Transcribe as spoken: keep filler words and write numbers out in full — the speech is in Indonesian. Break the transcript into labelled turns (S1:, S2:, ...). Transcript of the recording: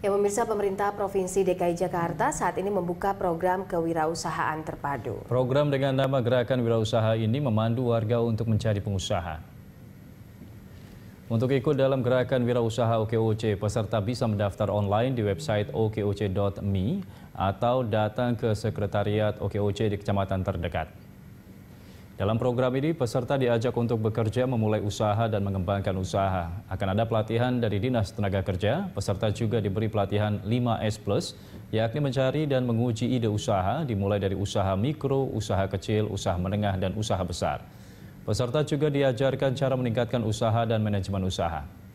S1: Ya, pemirsa, pemerintah Provinsi D K I Jakarta saat ini membuka program kewirausahaan terpadu.
S2: Program dengan nama Gerakan Wirausaha ini memandu warga untuk mencari pengusaha. Untuk ikut dalam Gerakan Wirausaha O K O C, peserta bisa mendaftar online di website o k o c dot m i atau datang ke Sekretariat O K O C di kecamatan terdekat. Dalam program ini, peserta diajak untuk bekerja, memulai usaha, dan mengembangkan usaha. Akan ada pelatihan dari Dinas Tenaga Kerja. Peserta juga diberi pelatihan lima S plus, yakni mencari dan menguji ide usaha, dimulai dari usaha mikro, usaha kecil, usaha menengah, dan usaha besar. Peserta juga diajarkan cara meningkatkan usaha dan manajemen usaha.